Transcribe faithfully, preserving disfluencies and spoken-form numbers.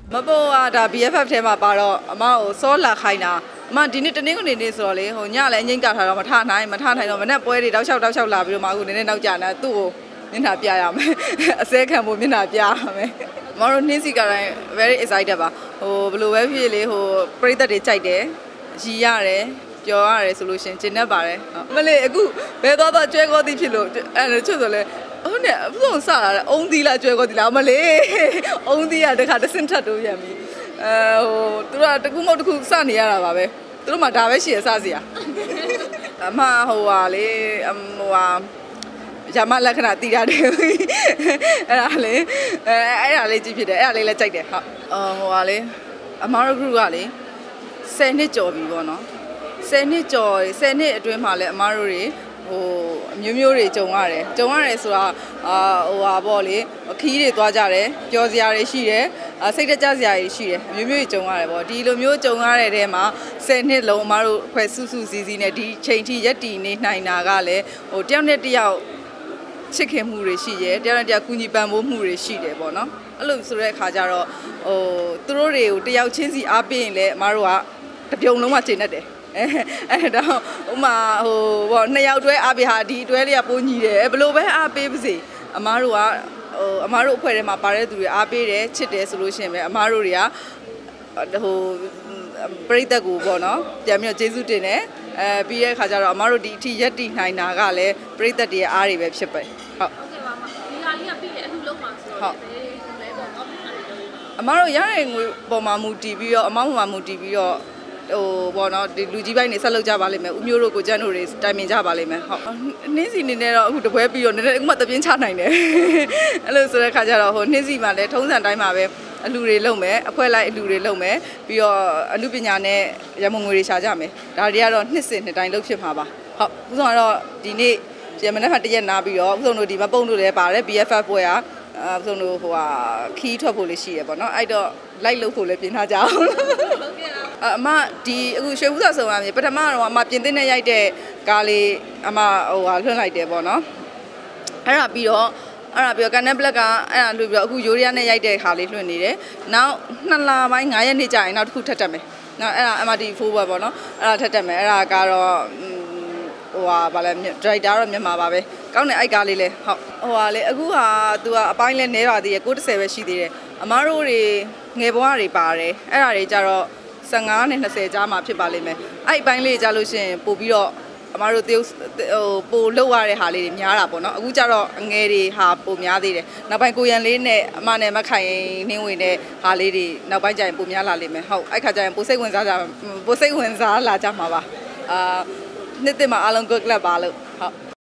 မပေါ်อ่ะဒါ B F F ထဲမှာပါတော့အမကိုစောလာခိုင်းတာအမဒီနေ့တနေ့ကနေနေဆိုတော့လေဟိုညလည်းအငိမ့်ကထားတော့မထနိုင်မထနိုင်တော့မနဲ့ပွဲတွေတောက်လျှောက်တောက်လျှောက်လာပြီးတော့မှအခုနည်းနည်းနောက်ကျနေသူ့ကိုမျက်နှာပြရမယ်အစဲခံဖို့မျက်နှာပြရမယ်အမတို့နှင်းစီကတိုင်း very excited ပါဟိုဘယ်လိုပဲဖြစ်လေဟိုပရိသတ်တွေကြိုက်တယ်ရီရတယ်ပြောရတယ်ဆိုလို့ရှင်ကျင်တတ်ပါတယ်မလေးအခုဘယ်သွားသွားကျွဲကောသည်ဖြစ်လို့အဲ့ချွတ်ဆိုလဲဟုတ်နဲ့အဆုံးစလာအုံးသီးလားကျွဲကောသည်လားမလေးအုံးသီးရတခါတစင်ထတ်တို့ပြန်ပြီအဲဟိုသူတို့ကတခုမဟုတ်တခုစနေရတာပါပဲသူတို့မှဒါပဲရှိရစစီရအမဟိုဟာလေဟိုဟာရမလက္ခဏာတည်ရတယ်အဲ့ဒါလေအဲအဲ့ဒါလေးကြည့်ဖြစ်တယ်အဲ့ဒါလေးလည်းကြိုက်တယ်ဟုတ်ဟိုဟာလေအမားတို့ group ကလေဆယ်နှစ်ကျော်ပြီပေါ့နော်ဆယ်နှစ်ကျော်ဆယ်နှစ်အတွင်းမှာလည်းအမားတို့တွေဟိုအမျိုးမျိုးတွေကြုံရတယ်ကြုံရတယ်ဆိုတာအာဟိုဟာပေါ့လေခီးတွေသွားကြတယ်ပျော်စရာတွေရှိတယ်စိတ်တကြစရာတွေရှိတယ်အမျိုးမျိုးကြုံရတယ်ပေါ့ဒီလိုမျိုးကြုံရတဲ့ထဲမှာဆယ်နှစ်လုံးအမားတို့ဖွဲ့စုစုစည်းစည်းနဲ့ဒီချိန်ထိရက်တည်နေနိုင်တာကလည်းဟိုတယောက်နဲ့တယောက်ချစ်ခင်မှုတွေရှိရဲတယောက်နဲ့တယောက်ကူညီပံ့ပိုးမှုတွေရှိတယ်ပေါ့နော်အဲ့လိုဆိုတဲ့အခါကျတော့ဟိုသူတို့တွေကိုတယောက်ချင်းစီအားပေးရင်လည်းအမားတို့ကတပြုံလုံးမှချိန်တတ်တယ်အဲအဲ့တော့ဥမာဟိုဘောနှစ်ယောက်တွဲအားပေးဟာဒီတွဲလေးကပိုးညီတယ်ဘယ်လိုပဲအားပေးပါစေအမားတို့ကဟိုအမားတို့အဖွဲ့ထဲမှာပါတဲ့သူတွေအားပေးတယ်ချစ်တယ်ဆိုလို့ရှိရင်ပဲအမားတို့တွေကဟိုပရိသတ်ကိုပေါ့နော်ပြန်ပြီးတော့ကျေးဇူးတင်တယ်အဲပြီးတဲ့အခါကျတော့အမားတို့ဒီအထိရက်တည်နိုင်တာကလည်းပရိသတ်တွေအားတွေပဲဖြစ်ပဲဟုတ်ဟုတ်ကဲ့ပါမဒီဟာလေးကပြီးတယ်အလှလုံးမှာဆိုတော့လဲပေါ့နော်အမားတို့ရတဲ့ငွေပေါ်မှာမူတည်ပြီးတော့အမောင်းပေါ်မှာမူတည်ပြီးတော့ဟိုပေါ့နော်ဒီလူကြီးပိုင်းနေဆက်လုပ်ကြပါလိမ့်မယ်ဦးမျိုးတို့ကိုကျန်းတို့တွေတိုင်ပင်ကြပါလိမ့်မယ်ဟုတ်နှင်းစီနေနေတော့အခုတပွဲပြီးတော့နည်းနည်းအခုမှတပြင်းချနိုင်တယ်အဲ့လိုဆိုတဲ့ခါကျတော့ဟိုနှင်းစီမှာလည်းထုံးစံတိုင်းမှာပဲအလူတွေလုပ်မယ်အဖွဲလိုက်အလူတွေလုပ်မယ်ပြီးတော့အလူပညာနဲ့ရမုံငွေတွေရှာကြမယ်ဒါတွေကတော့နှစ်စဉ်နှစ်တိုင်းလုပ်ဖြစ်မှာပါဟုတ်ဥဆောင်ကတော့ဒီနေ့ရမနေ့ကတရက်နာပြီးတော့ဥဆောင်တို့ဒီမပုံတို့လည်းပါတယ် B F F ပွဲကအဲဥဆောင်တို့ဟိုဟာခီးထွက်ဖို့လေးရှိရပေါ့နော်အဲ့တော့လိုက်လုပ်ဖို့လည်းပြင်ထားကြအောင်ဟုတ်ကဲ့အမဒီအခုရွှေဦးစာစုံရမြေပထမတော့အမပြင်သစ်နဲ့ရိုက်တဲ့ကားလေးအမဟိုဟာလွှင့်လိုက်တယ်ပေါ့နော်အဲ့ဒါပြီးတော့အဲ့ဒါပြီးတော့ကန်နက်ဘလက်ကအဲ့ဒါလွှင့်ပြီးတော့အခုယိုရီးယားနဲ့ရိုက်တဲ့ခါလေးလွှင့်နေတယ်နောက်နှစ်လပိုင်း၅ရက်နေ့ကြာရင်နောက်တစ်ခုထပ်တက်မယ်နောက်အဲ့ဒါ M R T ဖိုးပဲပေါ့နော်အဲ့ဒါထပ်တက်မယ်အဲ့ဒါကတော့ဟိုဟာဗာလဲဒရိုက်တာတော့မြန်မာပါပဲကောင်းတယ်အဲ့ကားလေးလဲဟုတ်ဟိုဟာလေအခုဟာ तू ကအပိုင်းလဲနဲပါသေးတယ်၉၁၀ပဲရှိသေးတယ်အမားတို့တွေငယ်ဘွားတွေပါတယ်အဲ့ဒါတွေကြတော့ဆယ်ငါးနဲ့၂၀ကြားမှာဖြစ်ပါလိမ့်မယ်အဲ့အပိုင်းလေးကြားလို့ရှိရင်ပို့ပြီးတော့အမားတို့တရုတ်ဟိုပို့လောက်ရတဲ့ဟာလေးတွေများတာပေါ့နော်အခုကျတော့အငယ်တွေဟာပိုများသေးတယ်နောက်ပိုင်းကိုရန်လေးနဲ့အမနဲ့မခိုင်နှင်းဝင်တဲ့ဟာလေးတွေနောက်ပိုင်းကျရင်ပိုများလာလိမ့်မယ်ဟုတ်အဲ့ခါကျရင်ပိုစိတ်ဝင်စားကြပိုစိတ်ဝင်စားလာကြမှာပါအာနှစ်သက်မှာအားလုံး good club ပါလို့ဟုတ်